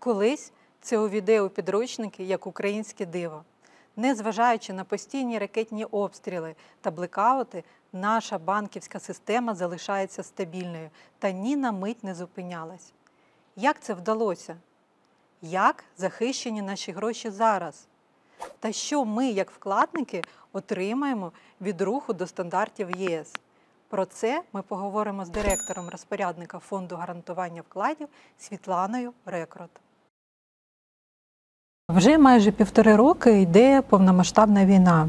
Колись це увійде у підручники як українське диво. Незважаючи на постійні ракетні обстріли та блекаути, наша банківська система залишається стабільною та ні на мить не зупинялась. Як це вдалося? Як захищені наші гроші зараз? Та що ми, як вкладники, отримаємо від руху до стандартів ЄС? Про це ми поговоримо з директором розпорядника Фонду гарантування вкладів Світланою Рекрут. Вже майже 1,5 роки йде повномасштабна війна.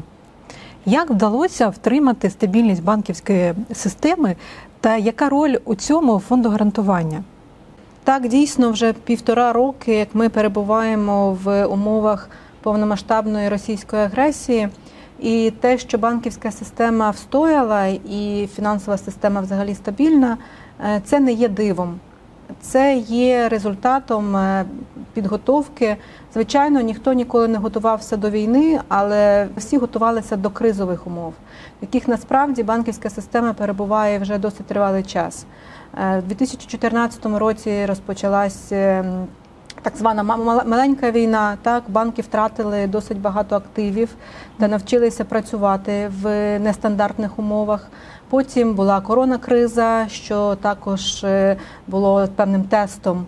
Як вдалося втримати стабільність банківської системи та яка роль у цьому Фонду гарантування? Так, дійсно, вже 1,5 роки, як ми перебуваємо в умовах повномасштабної російської агресії. І те, що банківська система встояла і фінансова система взагалі стабільна, це не є дивом. Це є результатом підготовки. Звичайно, ніхто ніколи не готувався до війни, але всі готувалися до кризових умов, в яких насправді банківська система перебуває вже досить тривалий час. У 2014 році розпочалась так звана маленька війна. Так, банки втратили досить багато активів та навчилися працювати в нестандартних умовах. Потім була коронакриза, що також було певним тестом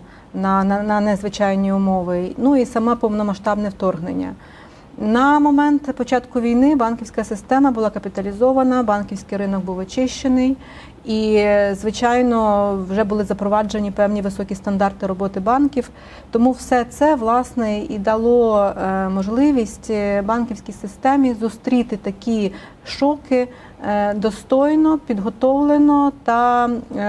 на незвичайні умови. Ну і саме повномасштабне вторгнення. На момент початку війни банківська система була капіталізована, банківський ринок був очищений і, звичайно, вже були запроваджені певні високі стандарти роботи банків. Тому все це, власне, і дало можливість банківській системі зустріти такі шоки достойно, підготовлено та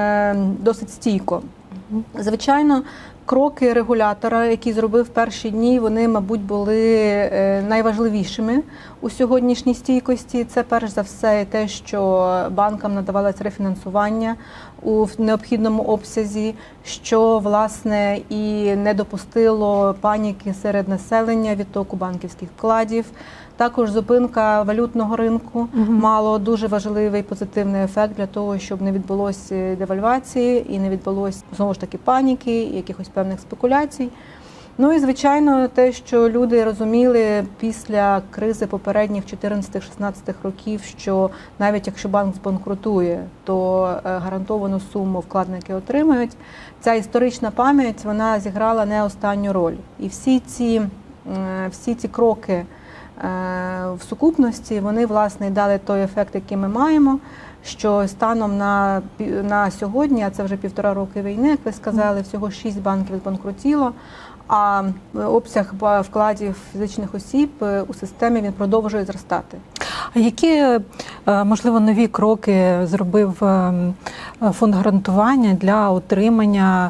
досить стійко. Звичайно, кроки регулятора, які зробив в перші дні, вони, мабуть, були найважливішими у сьогоднішній стійкості. Це, перш за все, те, що банкам надавалось рефінансування у необхідному обсязі, що, власне, і не допустило паніки серед населення, відтоку банківських вкладів. Також зупинка валютного ринку мало дуже важливий позитивний ефект для того, щоб не відбулося девальвації і не відбулося, знову ж таки, паніки, якихось певних спекуляцій. Ну і, звичайно, те, що люди розуміли після кризи попередніх 14-16 років, що навіть якщо банк збанкрутує, то гарантовану суму вкладники отримають. Ця історична пам'ять, вона зіграла не останню роль. І всі ці кроки в сукупності, вони, власне, дали той ефект, який ми маємо, що станом на сьогодні, а це вже 1,5 роки війни, як ви сказали, всього 6 банків збанкрутіло, а обсяг вкладів фізичних осіб у системі, він продовжує зростати. А які, можливо, нові кроки зробив Фонд гарантування для отримання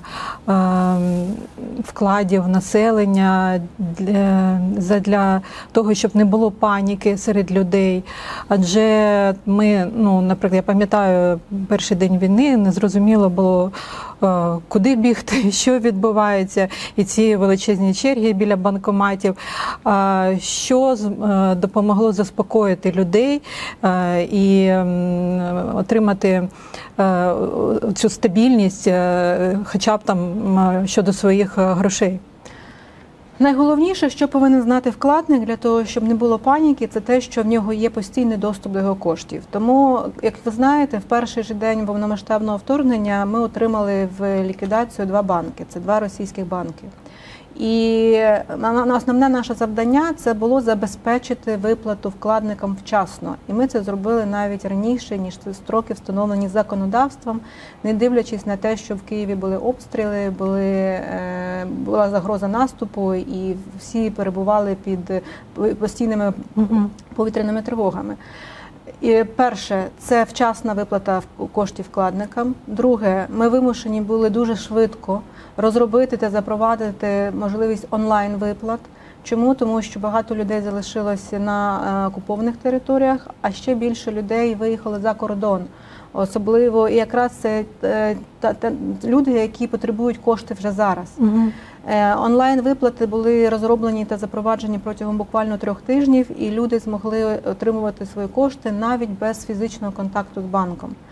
вкладів населення, для того, щоб не було паніки серед людей? Адже ми, наприклад, я пам'ятаю, перший день війни не зрозуміло було, куди бігти, що відбувається, і ці величезні черги біля банкоматів. Що допомогло заспокоїти людей і отримати цю стабільність, хоча б там щодо своїх грошей? Найголовніше, що повинен знати вкладник для того, щоб не було паніки, це те, що в нього є постійний доступ до його коштів. Тому, як ви знаєте, в перший же день повномасштабного вторгнення ми отримали в ліквідацію 2 банки. Це 2 російських банки. І основне наше завдання – це було забезпечити виплату вкладникам вчасно. І ми це зробили навіть раніше, ніж строки встановлені законодавством, не дивлячись на те, що в Києві були обстріли, була загроза наступу, і всі перебували під постійними повітряними тривогами. І перше – це вчасна виплата коштів вкладникам. Друге – ми вимушені були дуже швидко розробити та запровадити можливість онлайн-виплат. Чому? Тому що багато людей залишилося на окупованих територіях, а ще більше людей виїхали за кордон. Особливо, і якраз це люди, які потребують кошти вже зараз. Онлайн-виплати були розроблені та запроваджені протягом буквально 3 тижнів, і люди змогли отримувати свої кошти навіть без фізичного контакту з банком.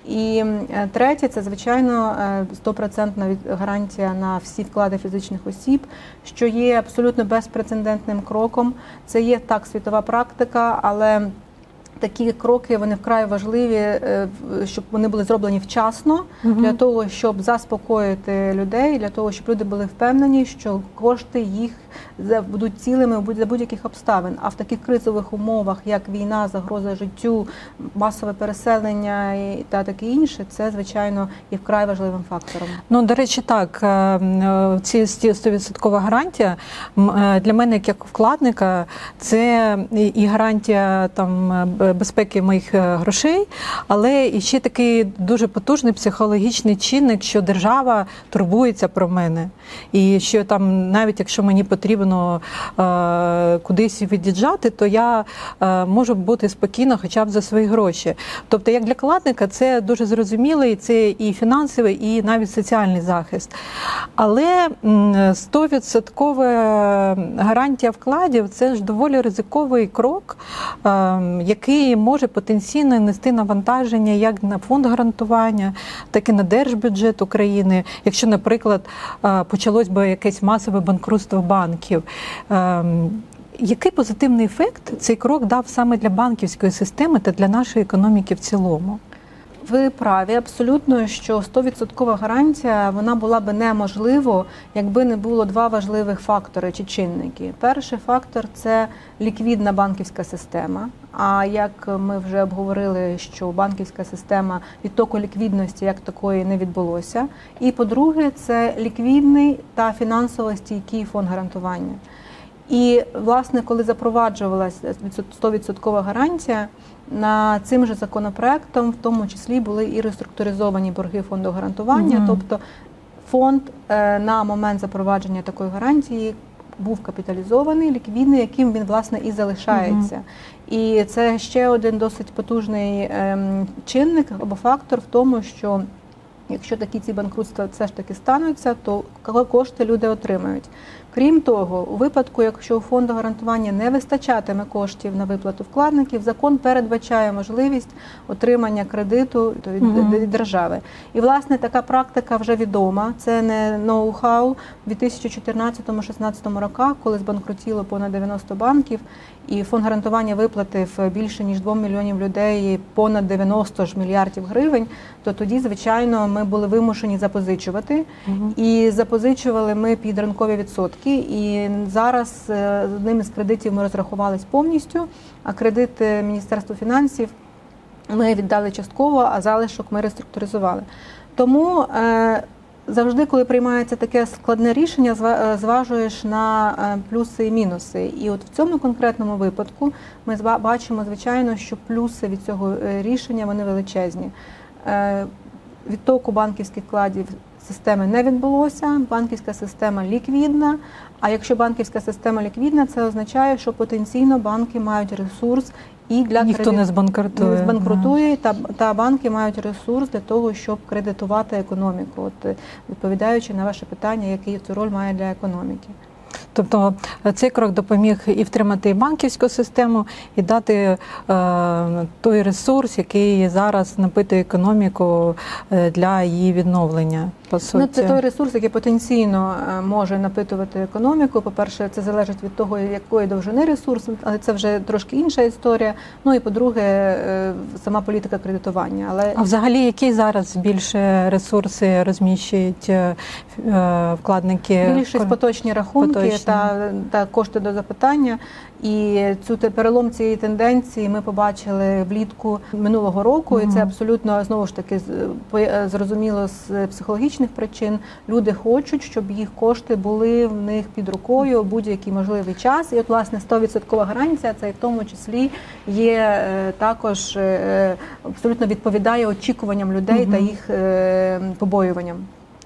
І третє, це, звичайно, 100% гарантія на всі вклади фізичних осіб, що є абсолютно безпрецедентним кроком. Це є так світова практика, але такі кроки, вони вкрай важливі, щоб вони були зроблені вчасно, для того, щоб заспокоїти людей, для того, щоб люди були впевнені, що кошти їх будуть цілими за будь-яких обставин. А в таких кризових умовах, як війна, загроза життю, масове переселення та таке інше, це, звичайно, є вкрай важливим фактором. Ну, до речі, так, ці 100% гарантія для мене, як вкладника, це і гарантія там безпеки моїх грошей, але і ще такий дуже потужний психологічний чинник, що держава турбується про мене. І що там, навіть якщо мені потрібно кудись від'їжджати, то я можу бути спокійна хоча б за свої гроші. Тобто, як для вкладника, це дуже зрозуміло, це і фінансовий, і навіть соціальний захист. Але 100% гарантія вкладів – це ж доволі ризиковий крок, який може потенційно нести навантаження як на фонд гарантування, так і на держбюджет України, якщо, наприклад, почалось би якесь масове банкрутство банків. Який позитивний ефект цей крок дав саме для банківської системи та для нашої економіки в цілому? Ви праві абсолютно, що 100% гарантія, вона була би неможливо, якби не було два важливих фактори чи чинники. Перший фактор – це ліквідна банківська система. А як ми вже обговорили, що банківська система, відтоку ліквідності як такої не відбулося. І по-друге, це ліквідний та фінансово стійкий фонд гарантування. І, власне, коли запроваджувалася 100% гарантія, на цим же законопроектом в тому числі були і реструктуризовані борги фонду гарантування, тобто фонд на момент запровадження такої гарантії був капіталізований, ліквідний, яким він, власне, і залишається. І це ще один досить потужний чинник або фактор в тому, що якщо такі ці банкрутства все ж таки стануться, то кошти люди отримають. Крім того, у випадку, якщо у фонду гарантування не вистачатиме коштів на виплату вкладників, закон передбачає можливість отримання кредиту від держави. І, власне, така практика вже відома. Це не ноу-хау. У 2014-2016 роках, коли збанкрутіло понад 90 банків, і фонд гарантування виплатив більше, ніж 2 мільйонів людей, понад 90 ж мільярдів гривень, то тоді, звичайно, ми були вимушені запозичувати. І запозичували ми під ринкові відсотки. І зараз з одним із кредитів ми розрахувались повністю, а кредит Міністерства фінансів ми віддали частково, а залишок ми реструктуризували. Тому завжди, коли приймається таке складне рішення, зважуєш на плюси і мінуси. І от в цьому конкретному випадку ми бачимо, звичайно, що плюси від цього рішення, вони величезні. Відтоку банківських вкладів системи не відбулося, банківська система ліквідна, а якщо банківська система ліквідна, це означає, що потенційно банки мають ресурс і для ніхто не збанкрутує, та банки мають ресурс для того, щоб кредитувати економіку. От, відповідаючи на ваше питання, який цю роль має для економіки. Тобто цей крок допоміг і втримати і банківську систему, і дати той ресурс, який зараз напитує економіку для її відновлення, по суті. Ну, це той ресурс, який потенційно може напитувати економіку. По-перше, це залежить від того, якої довжини ресурс, але це вже трошки інша історія. Ну і по-друге, сама політика кредитування. А взагалі, які зараз більше ресурси розміщують вкладники? Більшість поточні рахунки та кошти до запитання. І перелом цієї тенденції ми побачили влітку минулого року, і це абсолютно, знову ж таки, зрозуміло з психологічних причин. Люди хочуть, щоб їх кошти були в них під рукою у будь-який можливий час. І от, власне, 100% гарантія, це в тому числі є також, абсолютно відповідає очікуванням людей та їх побоюванням.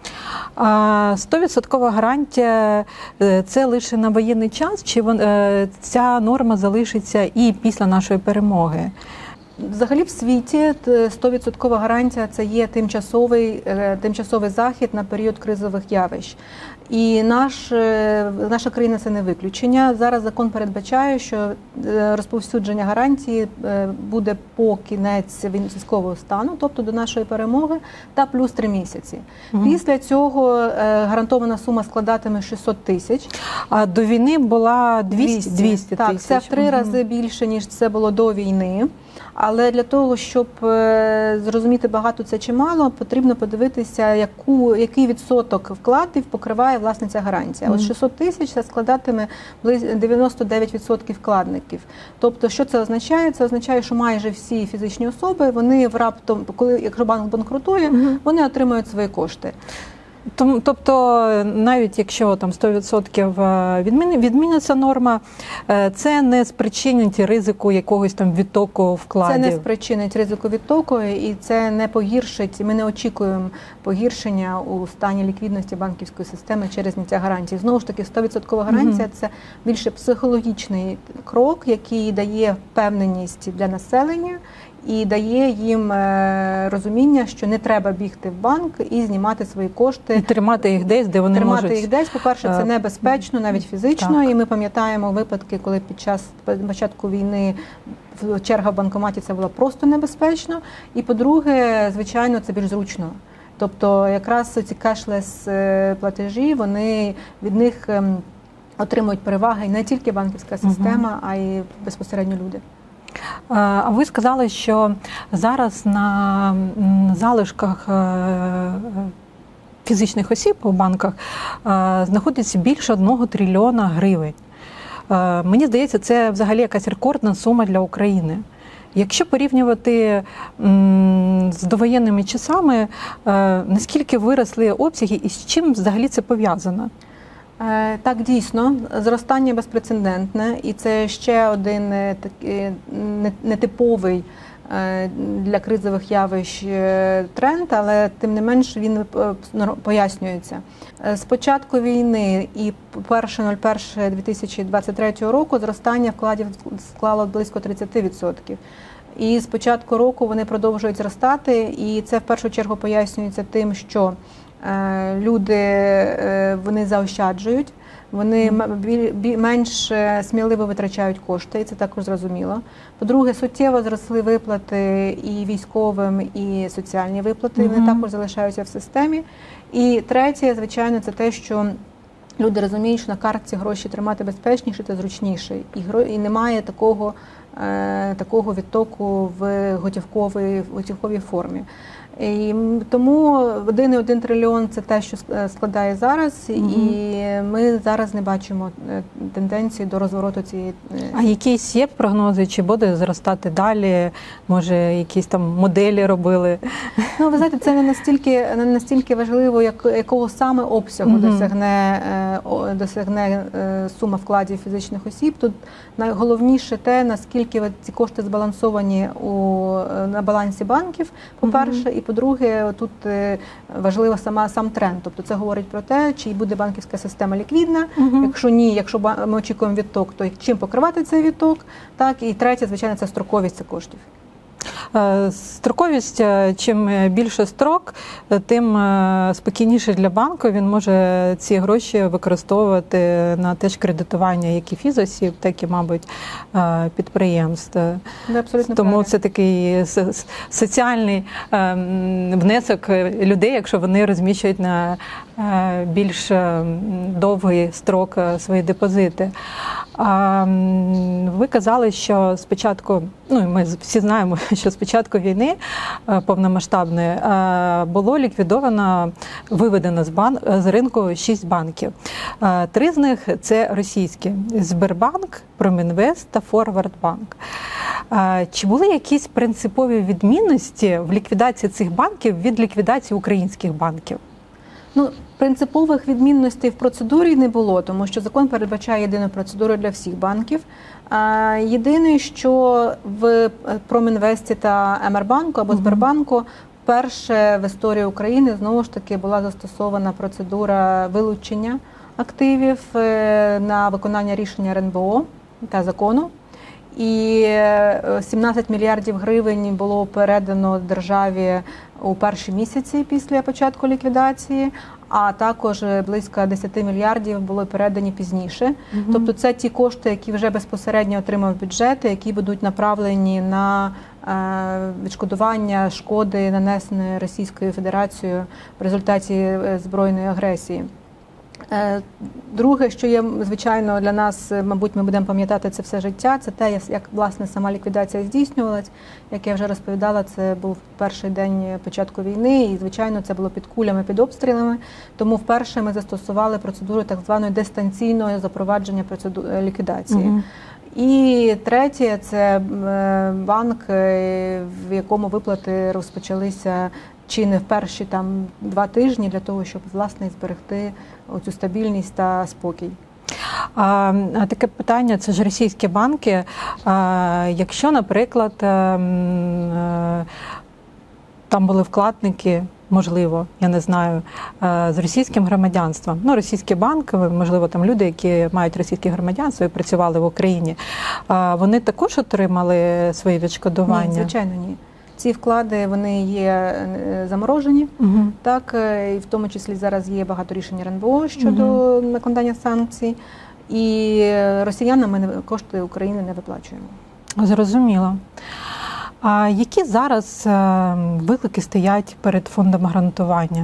100% гарантія – це лише на воєнний час, чи ця норма залишиться і після нашої перемоги? Взагалі в світі 100% гарантія – це є тимчасовий захід на період кризових явищ. І наша країна – це не виключення. Зараз закон передбачає, що розповсюдження гарантії буде по кінець військового стану, тобто до нашої перемоги, та плюс 3 місяці. Після цього гарантована сума складатиме 600 тисяч. А до війни була 200 тисяч. Так, це в 3 рази більше, ніж це було до війни. Але для того, щоб зрозуміти, багато це чи мало, потрібно подивитися, який відсоток вкладів покриває власне ця гарантія. Ось 600 тисяч це складатиме 99% вкладників. Тобто, що це означає? Це означає, що майже всі фізичні особи, вони раптом, якщо банк банкрутує, вони отримують свої кошти. Тобто, навіть якщо там 100% відміниться норма, це не спричинить ризику якогось там відтоку вкладів? Це не спричинить ризику відтоку, і це не погіршить, ми не очікуємо погіршення у стані ліквідності банківської системи через зняття гарантії. Знову ж таки, 100% гарантія – це більше психологічний крок, який дає впевненість для населення, і дає їм розуміння, що не треба бігти в банк і знімати свої кошти. І тримати їх десь, де вони можуть. Тримати їх десь, по-перше, це небезпечно, навіть фізично. Так. І ми пам'ятаємо випадки, коли під час початку війни черга в банкоматі це було просто небезпечно. І по-друге, звичайно, це більш зручно. Тобто якраз ці кешлес платежі, вони від них отримують переваги не тільки банківська система, а й безпосередньо люди. А ви сказали, що зараз на залишках фізичних осіб у банках знаходиться більше 1 трильйона гривень. Мені здається, це взагалі якась рекордна сума для України. Якщо порівнювати з довоєнними часами, наскільки виросли обсяги і з чим взагалі це пов'язано? Так, дійсно, зростання безпрецедентне, і це ще один такий нетиповий для кризових явищ тренд, але тим не менш він пояснюється. З початку війни і 1.01.2023 року зростання вкладів склало близько 30%. І з початку року вони продовжують зростати, і це в першу чергу пояснюється тим, що люди вони заощаджують, вони менш сміливо витрачають кошти, і це також зрозуміло. По-друге, суттєво зросли виплати і військовим, і соціальні виплати, вони також залишаються в системі. І третє, звичайно, це те, що люди розуміють, що на картці гроші тримати безпечніше та зручніше, і немає такого відтоку в готівковій формі. І тому 1,1 трильйон – це те, що складає зараз, і ми зараз не бачимо тенденції до розвороту цієї. А якісь є прогнози, чи буде зростати далі? Може, якісь там моделі робили? Ну, ви знаєте, це не настільки важливо, якого саме обсягу досягне сума вкладів фізичних осіб. Тут найголовніше те, наскільки ці кошти збалансовані на балансі банків, по-перше, і по-друге, тут важливо сам тренд. Тобто це говорить про те, чи буде банківська система ліквідна, якщо ні, якщо ми очікуємо відток, то чим покривати цей відток, так, і третє, звичайно, це строковість цих коштів. Строковість, чим більше строк, тим спокійніше для банку. Він може ці гроші використовувати на те ж кредитування як і фізосіб, так і, мабуть, підприємств. Абсолютно тому правильно. це такий соціальний внесок людей, якщо вони розміщують на більш довгий строк свої депозити. Ви казали, що спочатку, ну і ми всі знаємо, що спочатку війни повномасштабної було ліквідовано, виведено з ринку 6 банків. 3 з них – це російські – Сбербанк, Промінвест та Форвардбанк. Чи були якісь принципові відмінності в ліквідації цих банків від ліквідації українських банків? Ну, принципових відмінностей в процедурі не було, тому що закон передбачає єдину процедуру для всіх банків. Єдине, що в Промінвесті та Емербанку або Сбербанку вперше в історії України знову ж таки була застосована процедура вилучення активів на виконання рішення РНБО та закону. і 17 мільярдів гривень було передано державі у перші місяці після початку ліквідації, а також близько 10 мільярдів були передані пізніше. Тобто це ті кошти, які вже безпосередньо отримав бюджет, які будуть направлені на відшкодування шкоди, нанесеної Російською Федерацією в результаті збройної агресії. Друге, що є, звичайно, для нас, мабуть, ми будемо пам'ятати це все життя, це те, як, власне, сама ліквідація здійснювалась. Як я вже розповідала, це був перший день початку війни, і, звичайно, це було під кулями, під обстрілами. Тому вперше ми застосували процедуру так званої дистанційного запровадження процедури ліквідації. І третє – це банк, в якому виплати розпочалися чи не в перші 2 тижні для того, щоб, власне, зберегти оцю стабільність та спокій. Таке питання, це ж російські банки. Якщо, наприклад, там були вкладники, можливо, я не знаю, з російським громадянством. Ну, російські банки, можливо, там люди, які мають російське громадянство і працювали в Україні, вони також отримали свої відшкодування? Ні, звичайно, ні. Ці вклади, вони є заморожені, так, і в тому числі зараз є багато рішень РНБО щодо накладання санкцій, і росіянам ми кошти України не виплачуємо. Зрозуміло. А які зараз виклики стоять перед фондом гарантування?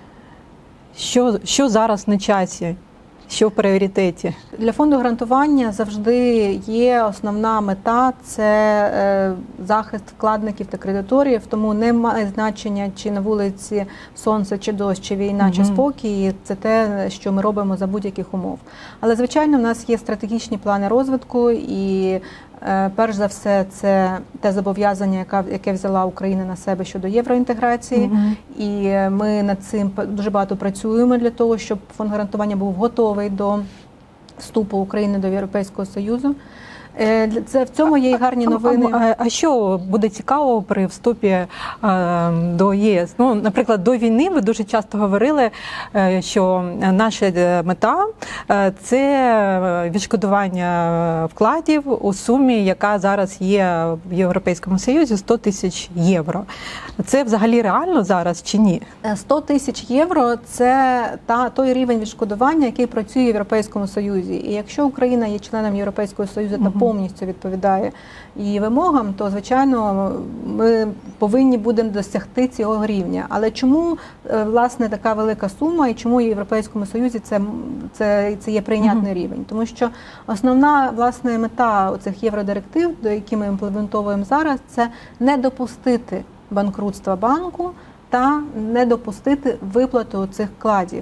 Що зараз на часі? Що в пріоритеті? Для фонду гарантування завжди є основна мета – це захист вкладників та кредиторів, тому не має значення, чи на вулиці сонце, чи дощ, чи війна, чи спокій. Це те, що ми робимо за будь-яких умов. Але, звичайно, в нас є стратегічні плани розвитку, і перш за все, це те зобов'язання, яке взяла Україна на себе щодо євроінтеграції. І ми над цим дуже багато працюємо для того, щоб фонд гарантування був готовий до вступу України до Європейського Союзу. Це в цьому є і гарні новини. А що буде цікаво при вступі до ЄС? Ну, наприклад, до війни ви дуже часто говорили, що наша мета – це відшкодування вкладів у сумі, яка зараз є в Європейському Союзі, 100 тисяч євро. Це взагалі реально зараз чи ні? 100 тисяч євро – це той рівень відшкодування, який працює в Європейському Союзі. І якщо Україна є членом Європейського Союзу та повністю відповідає її вимогам, то, звичайно, ми повинні будемо досягти цього рівня. Але чому, власне, така велика сума і чому в Європейському Союзі це є прийнятний рівень? Тому що основна, власне, мета оцих євродиректив, до які ми імплементовуємо зараз, це не допустити банкрутства банку та не допустити виплату цих вкладів.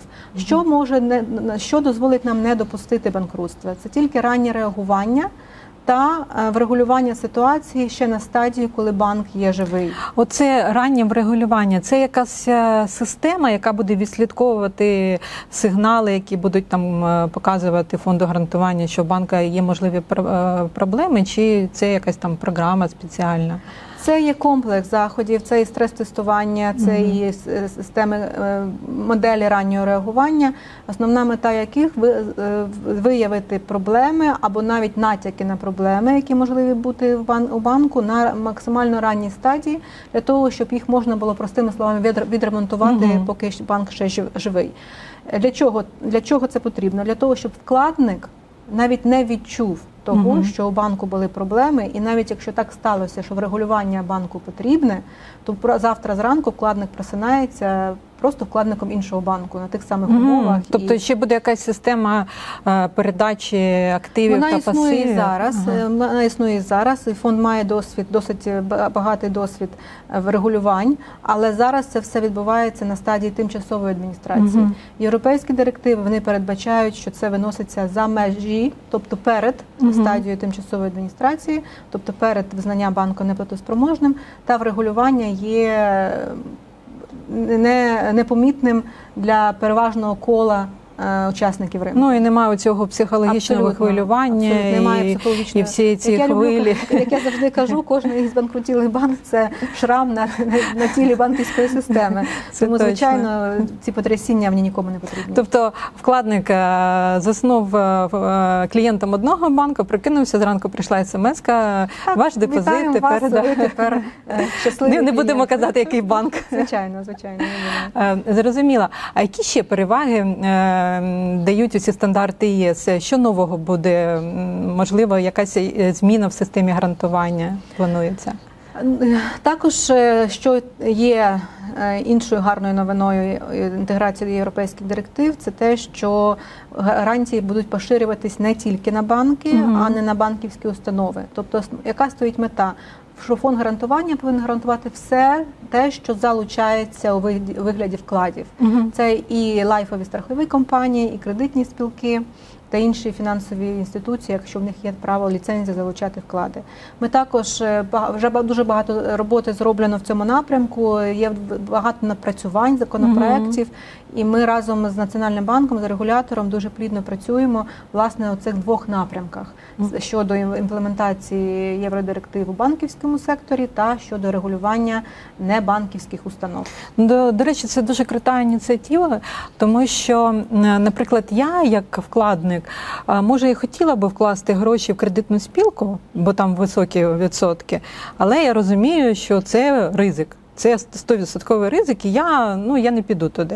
Що дозволить нам не допустити банкрутства? Це тільки раннє реагування та врегулювання ситуації ще на стадії, коли банк є живий. Оце раннє врегулювання, це якась система, яка буде відслідковувати сигнали, які будуть там показувати фонду гарантування, що у банка є можливі проблеми, чи це якась там програма спеціальна? Це є комплекс заходів, це і стрес-тестування, це і системи моделі раннього реагування, основна мета яких виявити проблеми або навіть натяки на проблеми, які можливі бути у банку на максимально ранній стадії, для того, щоб їх можна було простими словами відремонтувати, поки банк ще живий. Для чого це потрібно? Для того, щоб вкладник навіть не відчув того, що у банку були проблеми, і навіть якщо так сталося, що врегулювання банку потрібне, то завтра зранку вкладник просинається просто вкладником іншого банку на тих самих умовах. Тобто ще буде якась система передачі активів та пасивів? Вона існує зараз, і фонд має досить багатий досвід регулювань, але зараз це все відбувається на стадії тимчасової адміністрації. Європейські директиви, вони передбачають, що це виноситься за межі, тобто перед стадією тимчасової адміністрації, тобто перед визнанням банку неплатоспроможним, та врегулювання є непомітним для переважного кола учасників ринку. Ну і немає цього психологічного хвилювання немає і всі ці хвилі. Як я завжди кажу, кожен із банкрутілих банк – це шрам на тілі банківської системи. Тому, звичайно, ці потрясіння мені нікому не потрібні. Тобто вкладник заснув клієнтом одного банку, прокинувся, зранку прийшла смс-ка, ваш депозит тепер щасливий. Не будемо казати, який банк. Звичайно, звичайно. Зрозуміло. А які ще переваги дають усі стандарти ЄС? Що нового буде? Можливо, якась зміна в системі гарантування планується? Також, що є іншою гарною новиною інтеграції до європейських директив, це те, що гарантії будуть поширюватись не тільки на банки, а не на банківські установи. Тобто, яка стоїть мета? Що фонд гарантування повинен гарантувати все те, що залучається у вигляді вкладів. Це і лайфові страхові компанії, і кредитні спілки та інші фінансові інституції, якщо в них є право ліцензії залучати вклади. Ми також, вже дуже багато роботи зроблено в цьому напрямку, є багато напрацювань, законопроєктів, і ми разом з Національним банком, з регулятором дуже плідно працюємо, власне, у цих двох напрямках щодо імплементації євродиректив у банківському секторі та щодо регулювання небанківських установ. До речі, це дуже крута ініціатива, тому що, наприклад, я, як вкладник, може, і хотіла би вкласти гроші в кредитну спілку, бо там високі відсотки, але я розумію, що це ризик. Це 100% ризик, і я не піду туди.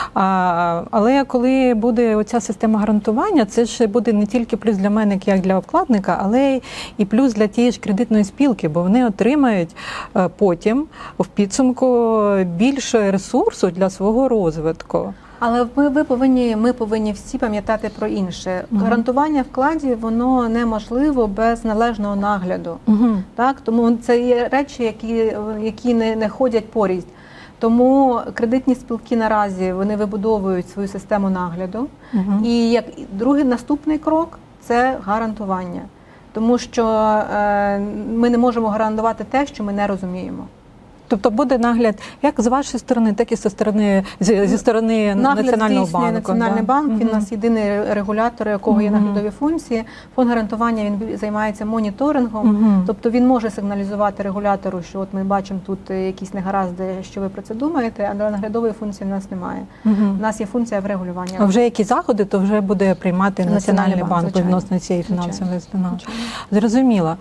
Але коли буде оця система гарантування, це ж буде не тільки плюс для мене, як для вкладника, але і плюс для тієї ж кредитної спілки, бо вони отримають потім в підсумку більше ресурсу для свого розвитку. Але ми повинні всі пам'ятати про інше. Гарантування вкладів, воно неможливо без належного нагляду. Так? Тому це є речі, які не ходять порізь. Тому кредитні спілки наразі вони вибудовують свою систему нагляду. І як другий наступний крок – це гарантування. Тому що ми не можемо гарантувати те, що ми не розуміємо. Тобто буде нагляд як з вашої сторони, так і зі сторони Національного банку. Національний банк, він у нас єдиний регулятор, у якого є наглядові функції. Фонд гарантування, він займається моніторингом, тобто він може сигналізувати регулятору, що от ми бачимо тут якісь негаразди, що ви про це думаєте, але наглядової функції в нас немає. У нас є функція врегулювання. А вже які заходи, то вже буде приймати Національний банк відносно цієї фінансової установи. Зрозуміло.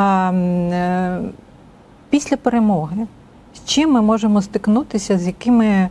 Після перемоги з чим ми можемо стикнутися, з якими,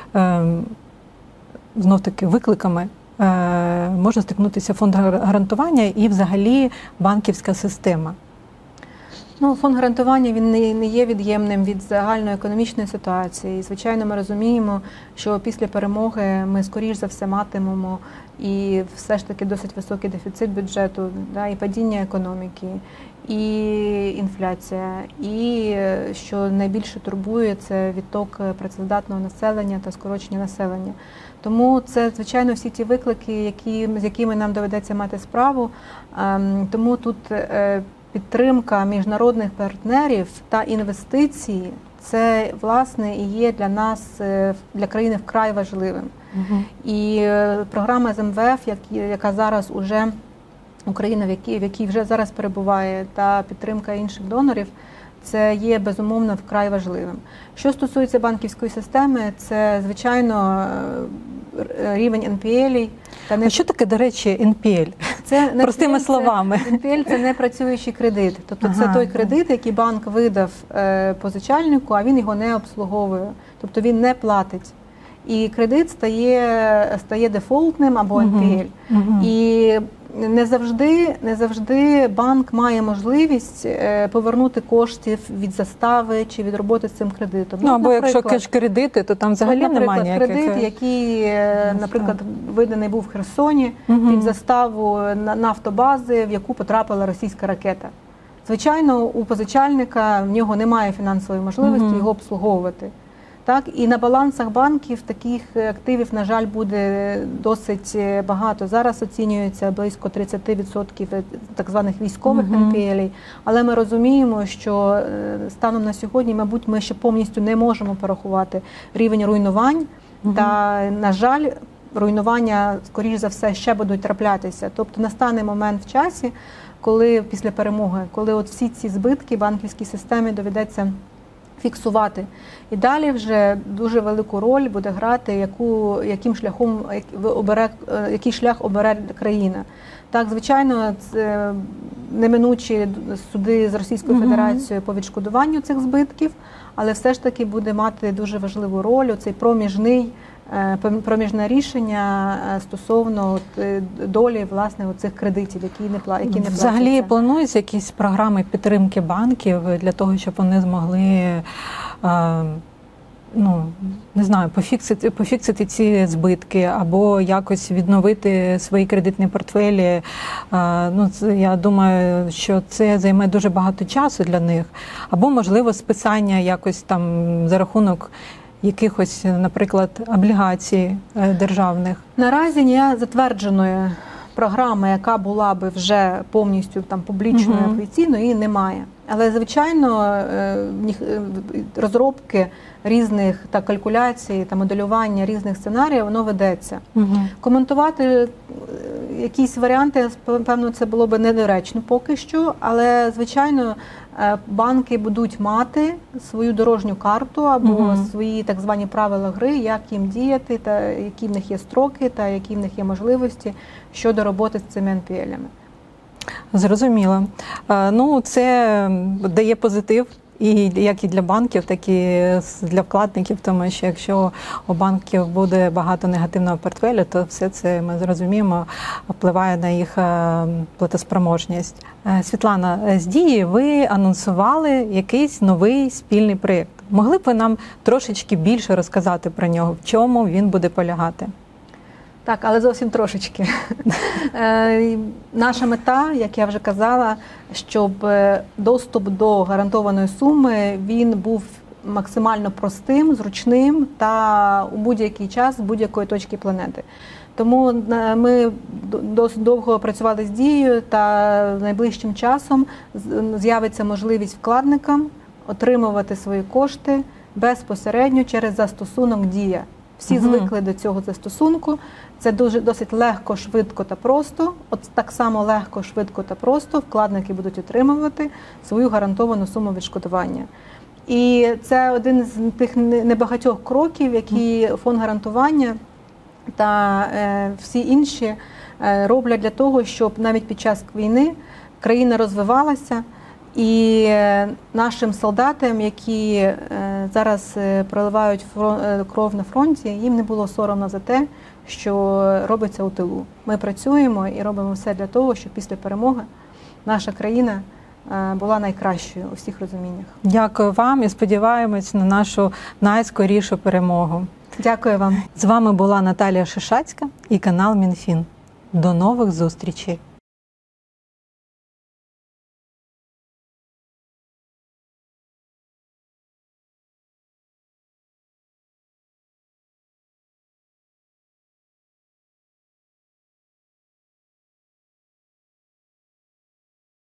знов-таки, викликами може стикнутися фонд гарантування і взагалі банківська система? Фонд гарантування, він не є від'ємним від загальної економічної ситуації. Звичайно, ми розуміємо, що після перемоги ми, скоріш за все, матимемо і все ж таки досить високий дефіцит бюджету, і падіння економіки, і інфляція, і, що найбільше турбує, це відток працездатного населення та скорочення населення. Тому це, звичайно, всі ті виклики, з якими нам доведеться мати справу. Тому тут підтримка міжнародних партнерів та інвестиції – це, власне, і є для нас, для країни вкрай важливим. І програма з МВФ, яка зараз уже Україна, в якій вже зараз перебуває, та підтримка інших донорів, це є, безумовно, вкрай важливим. Що стосується банківської системи, це, звичайно, рівень НПЛ. А що таке, до речі, НПЛ? Простими словами. НПЛ – це непрацюючий кредит. Тобто це той кредит, який банк видав позичальнику, а він його не обслуговує. Тобто він не платить. І кредит стає дефолтним або НПЛ. І не завжди банк має можливість повернути коштів від застави чи від роботи з цим кредитом. Або якщо кеш-кредити, то там взагалі немає ніяких. Кредит, який, наприклад, виданий був в Херсоні під заставу нафтобази, в яку потрапила російська ракета. Звичайно, у позичальника в нього немає фінансової можливості його обслуговувати. Так, і на балансах банків таких активів, на жаль, буде досить багато. Зараз оцінюється близько 30% так званих військових НПЛ. Але ми розуміємо, що станом на сьогодні, мабуть, ми ще повністю не можемо порахувати рівень руйнувань. Та, на жаль, руйнування, скоріш за все, ще будуть траплятися. Тобто настане момент в часі, коли після перемоги, коли от всі ці збитки банківській системі доведеться фіксувати. І далі вже дуже велику роль буде грати, який шлях обере країна. Так, звичайно, це неминучі суди з Російською Федерацією по відшкодуванню цих збитків, але все ж таки буде мати дуже важливу роль цей проміжне рішення стосовно долі, власне, цих кредитів, які не платяться. Взагалі плануються якісь програми підтримки банків для того, щоб вони змогли, не знаю, пофіксити ці збитки або якось відновити свої кредитні портфелі. Я думаю, що це займе дуже багато часу для них. Або, можливо, списання якось там за рахунок якихось, наприклад, облігацій державних. Наразі не затвердженої програми, яка була би вже повністю там публічною, офіційною, її немає. Але, звичайно, розробки різних та калькуляцій та моделювання різних сценаріїв, воно ведеться. Коментувати якісь варіанти, певно, це було б недоречно поки що, але, звичайно, банки будуть мати свою дорожню карту або свої так звані правила гри, як їм діяти, та які в них є строки, та які в них є можливості щодо роботи з цими НПЛ-ями. Зрозуміло. Це дає позитив. Як і для банків, так і для вкладників, тому що якщо у банків буде багато негативного портфелю, то все це, ми зрозуміємо, впливає на їх платоспроможність. Світлана, з Дії ви анонсували якийсь новий спільний проєкт. Могли б ви нам трошечки більше розказати про нього, в чому він буде полягати? Так, але зовсім трошечки. Наша мета, як я вже казала, щоб доступ до гарантованої суми, він був максимально простим, зручним та у будь-який час з будь-якої точки планети. Тому ми досить довго працювали з Дією, та найближчим часом з'явиться можливість вкладникам отримувати свої кошти безпосередньо через застосунок Дія. Всі звикли до цього застосунку. Це досить легко, швидко та просто. От так само легко, швидко та просто вкладники будуть отримувати свою гарантовану суму відшкодування. І це один з тих небагатьох кроків, які фонд гарантування та всі інші роблять для того, щоб навіть під час війни країна розвивалася. І нашим солдатам, які зараз проливають кров на фронті, їм не було соромно за те, що робиться у тилу. Ми працюємо і робимо все для того, щоб після перемоги наша країна була найкращою у всіх розуміннях. Дякую вам і сподіваємось на нашу найскорішу перемогу. Дякую вам. З вами була Наталія Шишацька і канал Мінфін. До нових зустрічей!